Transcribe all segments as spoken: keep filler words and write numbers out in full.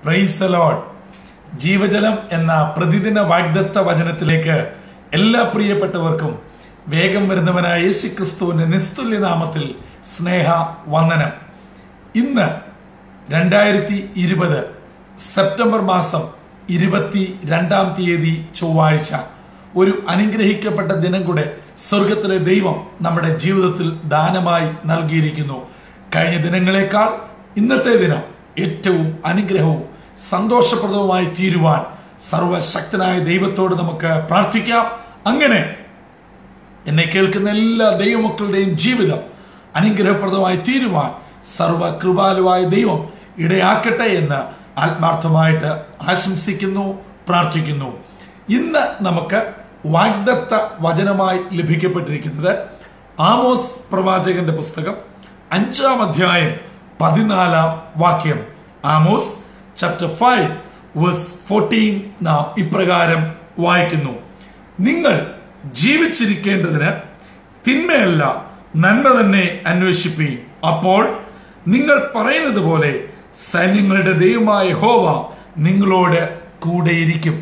Praise the Lord. ജീവജലം എന്ന പ്രതിദിന വാഗ്ദത്ത വചനത്തിലേക്ക് എല്ലാ പ്രിയപ്പെട്ടവർക്കും വേഗം വരുന്നവനായ യേശുക്രിസ്തുവിന്റെ നിസ്തുല്യ നാമത്തിൽ സ്നേഹ വന്ദനം. ഇന്ന് രണ്ടായിരത്തി ഇരുപത് സെപ്റ്റംബർ മാസം ഇരുപത്തി രണ്ടാം തീയതി ചൊവ്വാഴ്ച, ഒരു അനുഗ്രഹിക്കപ്പെട്ട ദിനം കൂടെ സ്വർഗത്തിലെ ദൈവം നമ്മുടെ ജീവിതത്തിൽ ദാനമായി നൽകിയിരിക്കുന്നു. കഴിഞ്ഞ ദിനങ്ങളെക്കാൾ ഇന്നത്തെ ദിനം ഏറ്റവും അനുഗ്രഹവും സന്തോഷപ്രദവുമായി തീരുവാൻ സർവശക്തനായ ദൈവത്തോട് നമുക്ക് പ്രാർത്ഥിക്കാം. അങ്ങനെ എന്നെ കേൾക്കുന്ന എല്ലാ ദൈവമക്കളുടെയും ജീവിതം അനുഗ്രഹപ്രദമായി തീരുവാൻ സർവകൃപാലുവായ ദൈവം ഇടയാക്കട്ടെ എന്ന് ആത്മാർത്ഥമായിട്ട് ആശംസിക്കുന്നു, പ്രാർത്ഥിക്കുന്നു. ഇന്ന് നമുക്ക് വാഗ്ദത്ത വചനമായി ലഭിക്കപ്പെട്ടിരിക്കുന്നത് ആമോസ് പ്രവാചകന്റെ പുസ്തകം അഞ്ചാം അധ്യായം പതിനാലാം വാക്യം. Amos chapter five verse fourteen നാം ഇപ്രകാരം വായിക്കുന്നു: നിങ്ങൾ ജീവിച്ചിരിക്കേണ്ടതിന് തിന്മയല്ല നന്മ തന്നെ അന്വേഷിപ്പീൻ, അപ്പോൾ നിങ്ങൾ പറയുന്നത് പോലെ സൈന്യങ്ങളുടെ ദൈവമായ യഹോവ നിങ്ങളോട് കൂടെയിരിക്കും.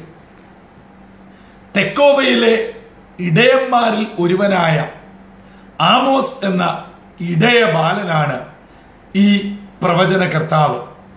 തെക്കോവയിലെ ഇടയന്മാരിൽ ഒരുവനായ ആമോസ് എന്ന ഇടയ ബാലനാണ് ഈ പ്രവചന കർത്താവ്.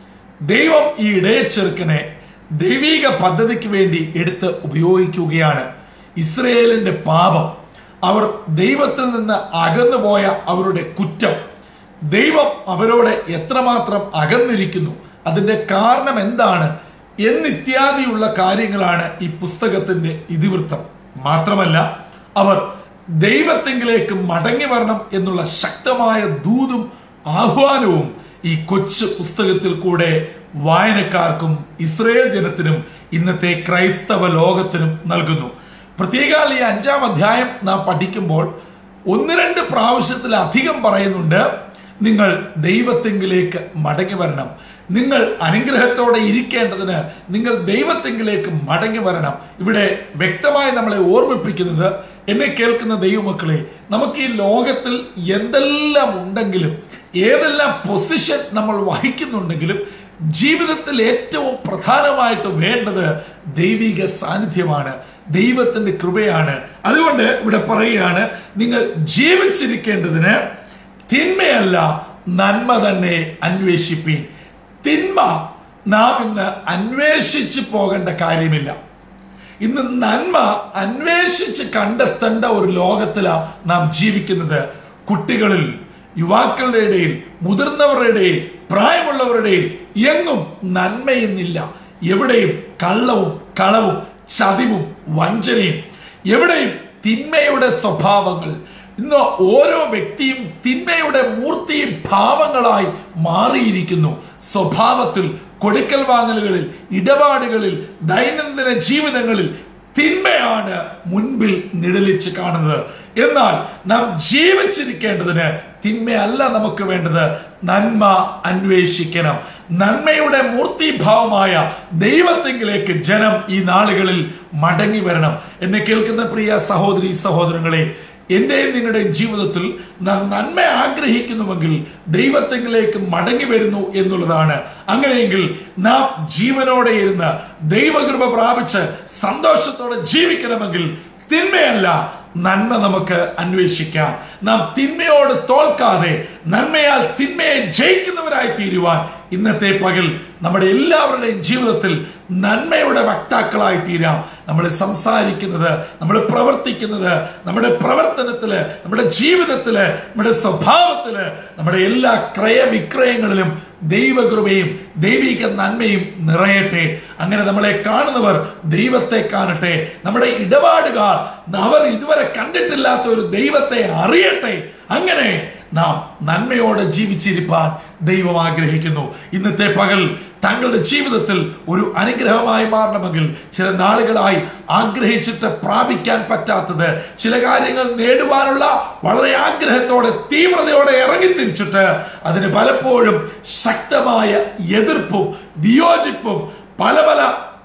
ദൈവം ഈ ഇടയ ചെറുക്കനെ ദൈവിക പദ്ധതിക്ക് വേണ്ടി എടുത്ത് ഉപയോഗിക്കുകയാണ്. ഇസ്രയേലിന്റെ പാപം, അവർ ദൈവത്തിൽ നിന്ന് അകന്നുപോയ അവരുടെ കുറ്റം, ദൈവം അവരോട് എത്രമാത്രം അകന്നിരിക്കുന്നു, അതിന്റെ കാരണം എന്താണ് എന്നിത്യാദിയുള്ള കാര്യങ്ങളാണ് ഈ പുസ്തകത്തിന്റെ ഇതിവൃത്തം. മാത്രമല്ല, അവർ ദൈവത്തെങ്കിലേക്ക് മടങ്ങി വരണം എന്നുള്ള ശക്തമായ ദൂതും ആഹ്വാനവും ഈ കൊച്ചു പുസ്തകത്തിൽ കൂടെ വായനക്കാർക്കും ഇസ്രയേൽ ജനത്തിനും ഇന്നത്തെ ക്രൈസ്തവ ലോകത്തിനും നൽകുന്നു. പ്രത്യേകാൽ ഈ അഞ്ചാം അധ്യായം നാം പഠിക്കുമ്പോൾ ഒന്ന് രണ്ട് പ്രാവശ്യത്തിലധികം പറയുന്നുണ്ട്, നിങ്ങൾ ദൈവത്തെങ്കിലേക്ക് മടങ്ങി വരണം, നിങ്ങൾ അനുഗ്രഹത്തോടെ ഇരിക്കേണ്ടതിന് നിങ്ങൾ ദൈവത്തെങ്കിലേക്ക് മടങ്ങി വരണം. ഇവിടെ വ്യക്തമായി നമ്മളെ ഓർമ്മിപ്പിക്കുന്നത്, എന്നെ കേൾക്കുന്ന ദൈവമക്കളെ, നമുക്ക് ഈ ലോകത്തിൽ എന്തെല്ലാം ഉണ്ടെങ്കിലും ഏതെല്ലാം പൊസിഷൻ നമ്മൾ വഹിക്കുന്നുണ്ടെങ്കിലും ജീവിതത്തിൽ ഏറ്റവും പ്രധാനമായിട്ട് വേണ്ടത് ദൈവിക സാന്നിധ്യമാണ്, ദൈവത്തിന്റെ കൃപയാണ്. അതുകൊണ്ട് ഇവിടെ പറയുകയാണ്, നിങ്ങൾ ജീവിച്ചിരിക്കേണ്ടതിന് തിന്മയല്ല നന്മ തന്നെ അന്വേഷിപ്പീൻ. തിന്മ നാം ഇന്ന് അന്വേഷിച്ചു പോകേണ്ട കാര്യമില്ല. ഇന്ന് നന്മ അന്വേഷിച്ച് കണ്ടെത്തേണ്ട ഒരു ലോകത്തിലാണ് നാം ജീവിക്കുന്നത്. കുട്ടികളിൽ, യുവാക്കളുടെ ഇടയിൽ, മുതിർന്നവരുടെ ഇടയിൽ, പ്രായമുള്ളവരുടെ ഇടയിൽ എങ്ങും നന്മയെന്നില്ല. എവിടെയും കള്ളവും കളവും ചതിവും വഞ്ചനയും, എവിടെയും തിന്മയുടെ സ്വഭാവങ്ങൾ. ഇന്ന് ഓരോ വ്യക്തിയും തിന്മയുടെ മൂർത്തിയും ഭാവങ്ങളായി മാറിയിരിക്കുന്നു. സ്വഭാവത്തിൽ, കൊടുക്കൽ വാങ്ങലുകളിൽ, ഇടപാടുകളിൽ, ദൈനംദിന ജീവിതങ്ങളിൽ തിന്മയാണ് മുൻപിൽ നിഴലിച്ച് കാണുന്നത്. എന്നാൽ നാം ജീവിച്ചിരിക്കേണ്ടതിന് തിന്മയല്ല നമുക്ക് വേണ്ടത്, നന്മ അന്വേഷിക്കണം. നന്മയുടെ മൂർത്തിഭാവമായ ദൈവത്തെങ്കിലേക്ക് ജനം ഈ നാളുകളിൽ മടങ്ങി വരണം. എന്നെ കേൾക്കുന്ന പ്രിയ സഹോദരി സഹോദരങ്ങളെ, എന്റെയും നിങ്ങളുടെയും ജീവിതത്തിൽ നാം നന്മ ആഗ്രഹിക്കുന്നുവെങ്കിൽ ദൈവത്തെങ്കിലേക്ക് മടങ്ങി വരുന്നു എന്നുള്ളതാണ്. അങ്ങനെയെങ്കിൽ നാം ജീവനോടെ ഇരുന്ന് ദൈവകൃപ പ്രാപിച്ച് സന്തോഷത്തോടെ ജീവിക്കണമെങ്കിൽ തിന്മയല്ല നന്മ നമുക്ക് അന്വേഷിക്കാം. നാം തിന്മയോട് തോൽക്കാതെ നന്മയാൽ തിന്മയെ ജയിക്കുന്നവരായി തീരുവാൻ ഇന്നത്തെ പകൽ നമ്മുടെ എല്ലാവരുടെയും ജീവിതത്തിൽ നന്മയുടെ വക്താക്കളായി തീരാം. നമ്മൾ സംസാരിക്കുന്നത്, നമ്മൾ പ്രവർത്തിക്കുന്നത്, നമ്മുടെ പ്രവർത്തനത്തില്, നമ്മുടെ ജീവിതത്തില്, നമ്മുടെ സ്വഭാവത്തില്, നമ്മുടെ എല്ലാ ക്രയവിക്രയങ്ങളിലും ദൈവകൃപയും ദൈവിക നന്മയും നിറയട്ടെ. അങ്ങനെ നമ്മളെ കാണുന്നവർ ദൈവത്തെ കാണട്ടെ. നമ്മുടെ ഇടപാടുകാർ അവർ ഇതുവരെ കണ്ടിട്ടില്ലാത്ത ഒരു ദൈവത്തെ അറിയട്ടെ. അങ്ങനെ നാം നന്മയോടെ ജീവിച്ചിരിപ്പാൻ ദൈവം ആഗ്രഹിക്കുന്നു. ഇന്നത്തെ പകൽ താങ്കളുടെ ജീവിതത്തിൽ ഒരു അനുഗ്രഹമായി മാറണമെങ്കിൽ, ചില നാളുകളായി ആഗ്രഹിച്ചിട്ട് പ്രാപിക്കാൻ പറ്റാത്തത്, ചില കാര്യങ്ങൾ നേടുവാനുള്ള വളരെ ആഗ്രഹത്തോടെ തീവ്രതയോടെ ഇറങ്ങിത്തിരിച്ചിട്ട് അതിന് പലപ്പോഴും ശക്തമായ എതിർപ്പും വിയോജിപ്പും പല പല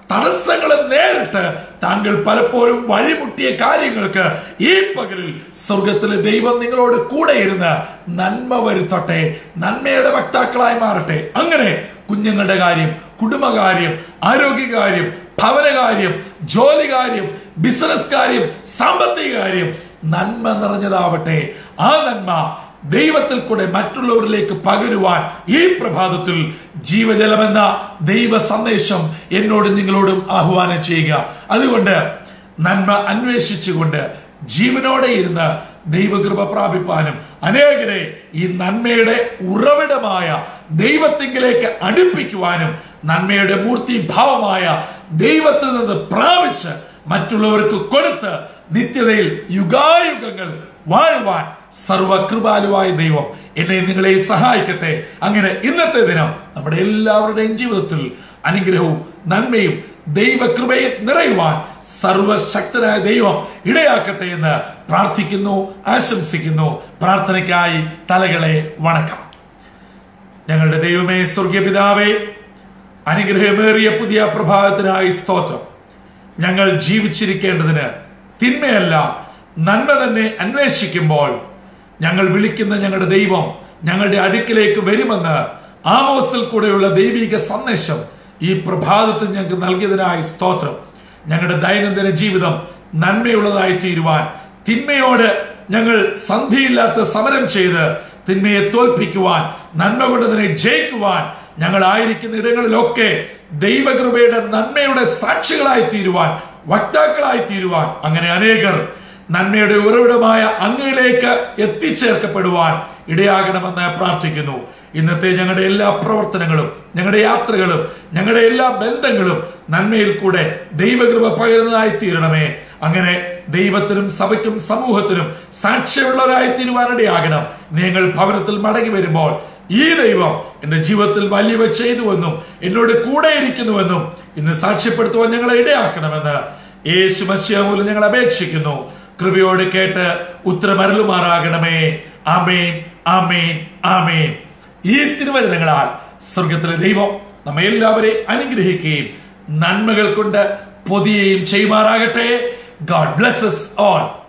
തടസ്സങ്ങളെ നേരിട്ട് താങ്കൾ പലപ്പോഴും വഴിമുട്ടിയ കാര്യങ്ങൾക്ക് ഈ പകലിൽ സ്വർഗത്തിലെ ദൈവം നിങ്ങളോട് കൂടെ ഇരുന്ന് നന്മ വരുത്തട്ടെ, നന്മയുടെ വക്താക്കളായി മാറട്ടെ. അങ്ങനെ കുഞ്ഞുങ്ങളുടെ കാര്യം, കുടുംബകാര്യം, ആരോഗ്യകാര്യം, ഭവനകാര്യം, ജോലി കാര്യം, ബിസിനസ് കാര്യം, സാമ്പത്തിക കാര്യം നന്മ നിറഞ്ഞതാവട്ടെ. ആ നന്മ ദൈവത്തിൽ കൂടെ മറ്റുള്ളവരിലേക്ക് പകരുവാൻ ഈ പ്രഭാതത്തിൽ ജീവജലമെന്ന ദൈവ സന്ദേശം എന്നോടും നിങ്ങളോടും ആഹ്വാനം ചെയ്യുക. അതുകൊണ്ട് നന്മ അന്വേഷിച്ചുകൊണ്ട് ജീവനോടെ ഇരുന്ന് ദൈവകൃപ പ്രാപിപ്പാനും അനേകരെ ഈ നന്മയുടെ ഉറവിടമായ ദൈവത്തിങ്കിലേക്ക് അടുപ്പിക്കുവാനും നന്മയുടെ മൂർത്തിഭാവമായ ദൈവത്തിൽ നിന്ന് പ്രാപിച്ച് മറ്റുള്ളവർക്ക് കൊടുത്ത് നിത്യതയിൽ യുഗായുഗങ്ങൾ വാഴുവാൻ സർവകൃപാലുവായ ദൈവം എന്നെ നിങ്ങളെ സഹായിക്കട്ടെ. അങ്ങനെ ഇന്നത്തെ ദിനം നമ്മുടെ എല്ലാവരുടെയും ജീവിതത്തിൽ അനുഗ്രഹവും നന്മയും ദൈവകൃപയും നിറയുവാൻ സർവശക്തനായ ദൈവം ഇടയാക്കട്ടെ എന്ന് പ്രാർത്ഥിക്കുന്നു, ആശംസിക്കുന്നു. പ്രാർത്ഥനയ്ക്കായി തലകളെ വണക്കാം. ഞങ്ങളുടെ ദൈവമേ, സ്വർഗീയ പിതാവേ, അനുഗ്രഹമേറിയ പുതിയ പ്രഭാതത്തിനായി സ്തോത്രം. ഞങ്ങൾ ജീവിച്ചിരിക്കേണ്ടതിന് തിന്മയല്ല നന്മ തന്നെ അന്വേഷിക്കുമ്പോൾ ഞങ്ങൾ വിളിക്കുന്ന ഞങ്ങളുടെ ദൈവം ഞങ്ങളുടെ അടുക്കിലേക്ക് വരുമെന്ന് ആമോസിൽ കൂടെയുള്ള ദൈവിക സന്ദേശം ഈ പ്രഭാതത്തിൽ ഞങ്ങൾക്ക് നൽകിയതിനായി സ്തോത്രം. ഞങ്ങളുടെ ദൈനംദിന ജീവിതം നന്മയുള്ളതായി തീരുവാൻ, തിന്മയോട് ഞങ്ങൾ സന്ധിയില്ലാത്ത സമരം ചെയ്ത് തിന്മയെ തോൽപ്പിക്കുവാൻ, നന്മ കൊണ്ടതിനെ ജയിക്കുവാൻ, ഞങ്ങളായിരിക്കുന്ന ഇടങ്ങളിലൊക്കെ ദൈവകൃപയുടെ നന്മയുടെ സാക്ഷികളായി തീരുവാൻ, വക്താക്കളായി തീരുവാൻ, അങ്ങനെ അനേകർ നന്മയുടെ ഉറവിടമായ അങ്ങയിലേക്ക് എത്തിച്ചേർക്കപ്പെടുവാൻ ഇടയാകണമെന്ന് പ്രാർത്ഥിക്കുന്നു. ഇന്നത്തെ ഞങ്ങളുടെ എല്ലാ പ്രവർത്തനങ്ങളും, ഞങ്ങളുടെ യാത്രകളും, ഞങ്ങളുടെ എല്ലാ ബന്ധങ്ങളും നന്മയിൽ കൂടെ ദൈവകൃപ പകരുന്നതായി തീരണമേ. അങ്ങനെ ദൈവത്തിനും സഭയ്ക്കും സമൂഹത്തിനും സാക്ഷ്യമുള്ളവരായി തീരുവാനിടയാകണം. നിങ്ങൾ ഭവനത്തിൽ മടങ്ങി വരുമ്പോൾ ഈ ദൈവം എന്റെ ജീവിതത്തിൽ വലിയവ ചെയ്തുവെന്നും എന്നോട് കൂടെ ഇരിക്കുന്നുവെന്നും ഇന്ന് സാക്ഷ്യപ്പെടുത്തുവാൻ ഞങ്ങളെ ഇടയാക്കണമെന്ന് യേശു മശിഹ മൂലം ഞങ്ങൾ അപേക്ഷിക്കുന്നു. കൃപയോട് കേട്ട് ഉത്തരമരുളുമാറാകണമേ. ആമേൻ, ആമേൻ, ആമേൻ. ഈ തിരുവചനങ്ങളാൽ സ്വർഗത്തിലെ ദൈവം നമ്മെ എല്ലാവരെയും അനുഗ്രഹിക്കുകയും നന്മകൾ കൊണ്ട് പൊതിയുകയും ചെയ്യുമാറാകട്ടെ. God bless us all.